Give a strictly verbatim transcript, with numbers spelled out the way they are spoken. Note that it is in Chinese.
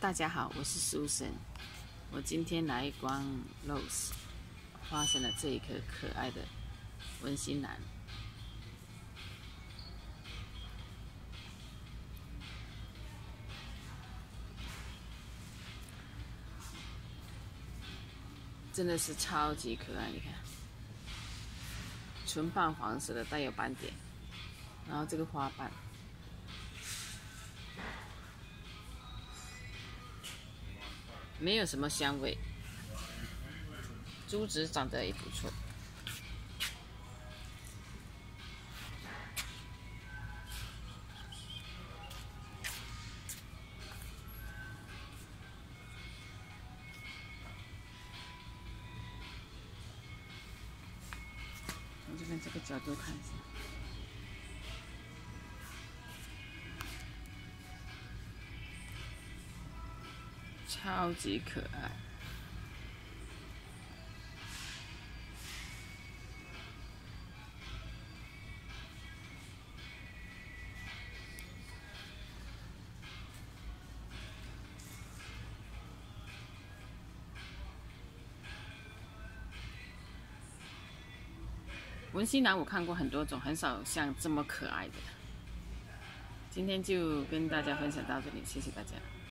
大家好，我是苏神。我今天来逛 Rose， 发现了这一颗可爱的文心兰。真的是超级可爱，你看，纯半黄色的，带有斑点，然后这个花瓣。 没有什么香味，珠子长得也不错。从这边这个角度看一下，超级可爱。 文心兰我看过很多种，很少像这么可爱的。今天就跟大家分享到这里，谢谢大家。